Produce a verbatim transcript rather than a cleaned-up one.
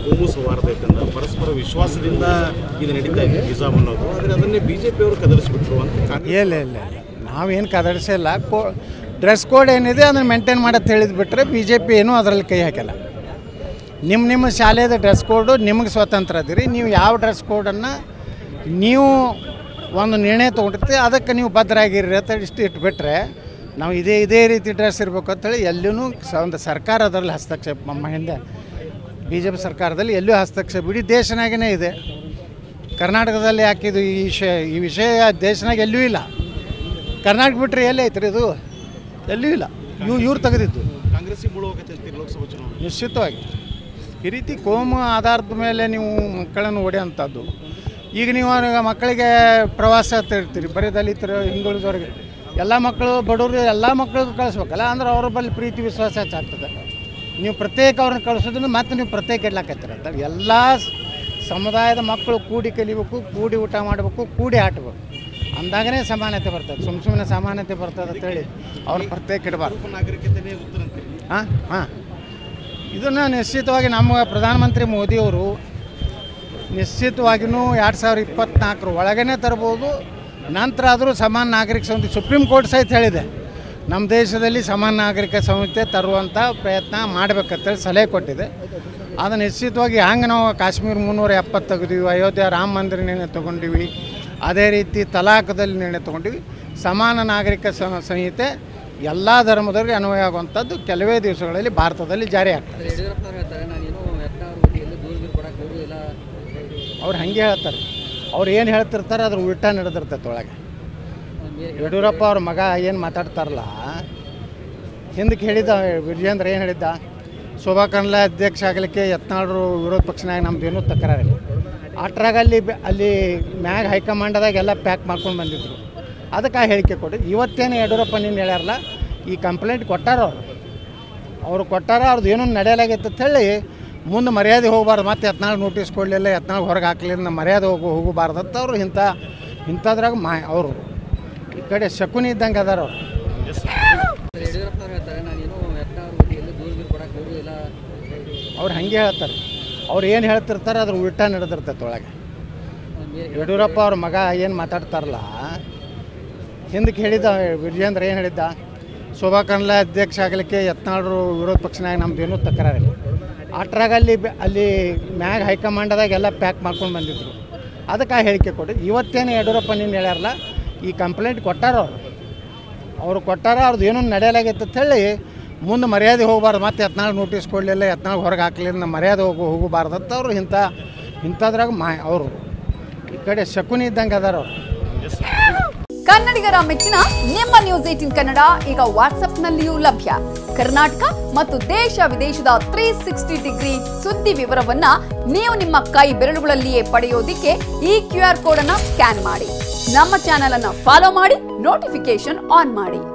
ಕೋಮು ಸೌಹಾರ್ದ ಐತಂದ ಪರಸ್ಪರ ವಿಶ್ವಾಸದಿಂದ ಇದು ನಡೀತಾ ಇದೆ ನಿಜಾಮ್ ಅನ್ನೋದು. ಆದರೆ ಅದನ್ನೇ ಬಿ ಜೆ ಪಿಯವರು ಕದರಿಸ್ಬಿಟ್ರು ಅಂತ. ಇಲ್ಲ ಇಲ್ಲ ಇಲ್ಲ ನಾವೇನು ಕದರಿಸಿಲ್ಲ. ಕೋ ಡ್ರೆಸ್ ಕೋಡ್ ಏನಿದೆ ಅದನ್ನು ಮೇಂಟೈನ್ ಮಾಡಕ್ಕೆ ಹೇಳಿದ್ ಬಿಟ್ಟರೆ ಬಿ ಜೆ ಪಿ ಏನೂ ಅದರಲ್ಲಿ ಕೈ ಹಾಕಿಲ್ಲ. ನಿಮ್ಮ ನಿಮ್ಮ ಶಾಲೆದ ಡ್ರೆಸ್ ಕೋಡು ನಿಮಗೆ ಸ್ವತಂತ್ರ ಅದೀರಿ. ನೀವು ಯಾವ ಡ್ರೆಸ್ ಕೋಡನ್ನು ನೀವು ಒಂದು ನಿರ್ಣಯ ತೊಗೊಂಡಿರ್ತೀವಿ ಅದಕ್ಕೆ ನೀವು ಭದ್ರಾಗಿರ್ರಿ ಅಂತ ಇಷ್ಟು ಇಟ್ಬಿಟ್ರೆ ನಾವು ಇದೇ ಇದೇ ರೀತಿ ಡ್ರೆಸ್ ಇರಬೇಕು ಅಂತೇಳಿ ಎಲ್ಲೂ ಸ ಒಂದು ಸರ್ಕಾರ ಅದರಲ್ಲಿ ಹಸ್ತಕ್ಷೇಪ ನಮ್ಮ ಹಿಂದೆ ಬಿ ಜೆ ಪಿ ಸರ್ಕಾರದಲ್ಲಿ ಎಲ್ಲೂ ಹಸ್ತಕ್ಷೇಪ ಇಡೀ ದೇಶನಾಗೇ ಇದೆ. ಕರ್ನಾಟಕದಲ್ಲಿ ಹಾಕಿದ್ದು ಈ ವಿಷಯ ಈ ವಿಷಯ ದೇಶನಾಗ ಎಲ್ಲೂ ಇಲ್ಲ. ಕರ್ನಾಟಕ ಬಿಟ್ಟರೆ ಎಲ್ಲೇ ಐತ್ರಿ ಇದು, ಎಲ್ಲೂ ಇಲ್ಲ. ಇವು ಇವ್ರು ತೆಗೆದಿದ್ದು ಕಾಂಗ್ರೆಸ್ಸಿಗೆ ಬೀಳುವಾಗತ್ತೆ ಲೋಕಸಭಾ ಚುನಾವಣೆ. ನಿಶ್ಚಿತವಾಗಿ ಈ ರೀತಿ ಕೋಮು ಆಧಾರದ ಮೇಲೆ ನೀವು ಮಕ್ಕಳನ್ನು ಹೊಡೆಯೋಂಥದ್ದು. ಈಗ ನೀವು ಮಕ್ಕಳಿಗೆ ಪ್ರವಾಸ ಇರ್ತೀರಿ, ಬರೀ ದಲಿತರು ಹಿಂದುಳಿದವ್ರಿಗೆ ಎಲ್ಲ ಮಕ್ಕಳು ಬಡವರು ಎಲ್ಲ ಮಕ್ಕಳಿಗೂ ಕಳಿಸ್ಬೇಕಲ್ಲ. ಅಂದ್ರೆ ಅವ್ರ ಬಳಿ ಪ್ರೀತಿ ವಿಶ್ವಾಸ ಹೆಚ್ಚಾಗ್ತದೆ. ನೀವು ಪ್ರತ್ಯೇಕ ಅವ್ರನ್ನ ಕಳಿಸೋದ್ರಿಂದ ಮತ್ತೆ ನೀವು ಪ್ರತ್ಯೇಕ ಇಡ್ಲಾಕತ್ತೀರ ಅಂತ. ಎಲ್ಲ ಸಮುದಾಯದ ಮಕ್ಕಳು ಕೂಡಿ ಕಲಿಬೇಕು, ಕೂಡಿ ಊಟ ಮಾಡಬೇಕು, ಕೂಡಿ ಆಟಬೇಕು. ಅಂದಾಗನೇ ಸಮಾನತೆ ಬರ್ತದೆ. ಸುಮ್ಮ ಸುಮ್ಮನೆ ಸಮಾನತೆ ಬರ್ತದೆ ಅಂತೇಳಿ ಅವ್ರನ್ನ ಪ್ರತ್ಯೇಕ ಇಡಬಾರ್ದು. ನಾಗರಿಕತೆಯೇ ಉತ್ತರ ಅಂತೀರಿ. ಹಾಂ ಹಾಂ ಇದನ್ನು ನಿಶ್ಚಿತವಾಗಿ ನಮ್ಮ ಪ್ರಧಾನಮಂತ್ರಿ ಮೋದಿಯವರು ನಿಶ್ಚಿತವಾಗಿಯೂ ಎರಡು ಸಾವಿರ ಇಪ್ಪತ್ತ್ನಾಲ್ಕರ ಒಳಗೇ ತರ್ಬೋದು. ನಂತರ ಆದರೂ ಸಮಾನ ನಾಗರಿಕ ಸಂಹಿತೆ ಸುಪ್ರೀಂ ಕೋರ್ಟ್ ಸಹಿತ ಹೇಳಿದೆ ನಮ್ಮ ದೇಶದಲ್ಲಿ ಸಮಾನ ನಾಗರಿಕ ಸಂಹಿತೆ ತರುವಂಥ ಪ್ರಯತ್ನ ಮಾಡಬೇಕಂತೇಳಿ ಸಲಹೆ ಕೊಟ್ಟಿದೆ. ಅದು ನಿಶ್ಚಿತವಾಗಿ ಹಂಗೆ ನಾವು ಕಾಶ್ಮೀರ ಮುನ್ನೂರ ಎಪ್ಪತ್ತು ತೆಗೆದೀವಿ, ಅಯೋಧ್ಯೆ ರಾಮ ಮಂದಿರ ನಿರ್ಣಯ ತೊಗೊಂಡಿವಿ, ಅದೇ ರೀತಿ ತಲಾಖದಲ್ಲಿ ನಿರ್ಣಯ ತೊಗೊಂಡಿವಿ. ಸಮಾನ ನಾಗರಿಕ ಸಂಹಿತೆ ಎಲ್ಲ ಧರ್ಮದವ್ರಿಗೆ ಅನ್ವಯ ಆಗುವಂಥದ್ದು ಕೆಲವೇ ದಿವಸಗಳಲ್ಲಿ ಭಾರತದಲ್ಲಿ ಜಾರಿ ಆಗ್ತದೆ. ಅವ್ರು ಹಾಗೆ ಹೇಳ್ತಾರೆ. ಅವ್ರು ಏನು ಹೇಳ್ತಿರ್ತಾರೆ ಅದ್ರ ಉಲ್ಟಾ ನಡೆದಿರ್ತೈತೆ ಒಳಗೆ. ಯಡಿಯೂರಪ್ಪ ಅವ್ರ ಮಗ ಏನು ಮಾತಾಡ್ತಾರಲ್ಲ, ಹಿಂದಕ್ಕೆ ಹೇಳಿದ್ದ ವಿಜೇಂದ್ರ ಏನು ಹೇಳಿದ್ದ, ಶೋಭಾ ಕರಂದ್ಲಾಜೆ ಅಧ್ಯಕ್ಷ ಆಗಲಿಕ್ಕೆ ಯತ್ನಾಳರು ವಿರೋಧ ಪಕ್ಷನಾಗ ನಮ್ದೇನೂ ತಕರಾರಿಲ್ಲ. ಅಟ್ರಾಗ ಅಲ್ಲಿ ಅಲ್ಲಿ ಮ್ಯಾಗ ಹೈಕಮಾಂಡದಾಗ ಎಲ್ಲ ಪ್ಯಾಕ್ ಮಾಡ್ಕೊಂಡು ಬಂದಿದ್ರು. ಅದಕ್ಕೆ ಆ ಹೇಳಿಕೆ ಕೊಡಿ. ಇವತ್ತೇನು ಯಡಿಯೂರಪ್ಪ ನೀನು ಹೇಳ್ಯಾರಲ್ಲ, ಈ ಕಂಪ್ಲೇಂಟ್ ಕೊಟ್ಟಾರ ಅವರು ಅವರು ಕೊಟ್ಟಾರ ಅವ್ರದ್ದು ಏನೂ ನಡೆಯಲಾಗೈತೆ ಅಂತೇಳಿ ಮುಂದೆ ಮರ್ಯಾದೆ ಹೋಗಬಾರ್ದು. ಮತ್ತು ಯತ್ನಾಳ್ ನೋಟಿಸ್ ಕೊಡಲಿಲ್ಲ, ಯತ್ನಾಳ್ ಹೊರಗೆ ಹಾಕಲಿಲ್ಲ, ಮರ್ಯಾದೆ ಹೋಗು ಹೋಗಬಾರ್ದಂತ ಅವರು ಇಂಥ ಇಂಥದ್ರಾಗ ಮಾ ಅವರು ಈ ಕಡೆ ಶಕುನಿ ಇದ್ದಂಗೆ ಅದಾರ ಅವರು. ಅವ್ರು ಹಾಗೆ ಹೇಳ್ತಾರೆ. ಅವ್ರು ಏನು ಹೇಳ್ತಿರ್ತಾರೆ ಅದ್ರ ಉಲ್ಟಾ ನಡೆದಿರ್ತೈತೆ ಒಳಗೆ. ಯಡಿಯೂರಪ್ಪ ಅವ್ರ ಮಗ ಏನು ಮಾತಾಡ್ತಾರಲ್ಲ, ಹಿಂದಕ್ಕೆ ಹೇಳಿದ್ದ ವಿಜೇಂದ್ರ ಏನು ಹೇಳಿದ್ದ, ಶೋಭಾ ಕರಂದ್ಲಾಜೆ ಅಧ್ಯಕ್ಷ ಆಗಲಿಕ್ಕೆ ಯತ್ನಾಳರು ವಿರೋಧ ಪಕ್ಷನಾಗ ನಮ್ದೇನೂ ತಕರಾರಿಲ್ಲ. ಅಟ್ರಾಗ ಅಲ್ಲಿ ಅಲ್ಲಿ ಮ್ಯಾಗ ಹೈಕಮಾಂಡದಾಗ ಎಲ್ಲ ಪ್ಯಾಕ್ ಮಾಡ್ಕೊಂಡು ಬಂದಿದ್ರು. ಅದಕ್ಕೆ ಆ ಹೇಳಿಕೆ ಕೊಡಿ. ಇವತ್ತೇನು ಯಡಿಯೂರಪ್ಪ ನೀನು ಹೇಳ್ಯಾರಲ್ಲ, ಈ ಕಂಪ್ಲೇಂಟ್ ಕೊಟ್ಟಾರ ಅವರು ಅವರು ಕೊಟ್ಟಾರ ಅವ್ರದ್ದು ಏನೂ ನಡೆಯಲಾಗೈತೆ ಅಂತೇಳಿ ಮುಂದೆ ಮರ್ಯಾದೆ ಹೋಗಬಾರ್ದು. ಮತ್ತು ಯತ್ನಾಳ್ ನೋಟಿಸ್ ಕೊಡಲಿಲ್ಲ, ಯತ್ನಾಳ್ ಹೊರಗೆ ಹಾಕಲಿಲ್ಲ, ಮರ್ಯಾದೆ ಹೋಗು ಹೋಗಬಾರ್ದಂತ ಅವರು ಇಂಥ ಇಂಥದ್ರಾಗ ಮಾ ಅವರು ಈ ಕಡೆ ಶಕುನಿ ಇದ್ದಂಗೆ ಅದಾರ ಅವರು. ಕನ್ನಡಿಗರ ಮೆಚ್ಚಿನ ನಿಮ್ಮ ನ್ಯೂಸ್ ಏಟೀನ್ ಕನ್ನಡ ಈಗ ವಾಟ್ಸ್ಆಪ್ನಲ್ಲಿಯೂ ಲಭ್ಯ. ಕರ್ನಾಟಕ ಮತ್ತು ದೇಶ ವಿದೇಶದ ತ್ರೀ ಸಿಕ್ಸ್ಟಿ ಡಿಗ್ರಿ ಸುದ್ದಿ ವಿವರವನ್ನ ನೀವು ನಿಮ್ಮ ಕೈ ಬೆರಳುಗಳಲ್ಲಿಯೇ ಪಡೆಯೋದಿಕ್ಕೆ ಈ ಕ್ಯೂ ಆರ್ ಕೋಡ್ ಅನ್ನ ಸ್ಕ್ಯಾನ್ ಮಾಡಿ. ನಮ್ಮ ಚಾನೆಲ್ ಅನ್ನ ಫಾಲೋ ಮಾಡಿ, ನೋಟಿಫಿಕೇಶನ್ ಆನ್ ಮಾಡಿ.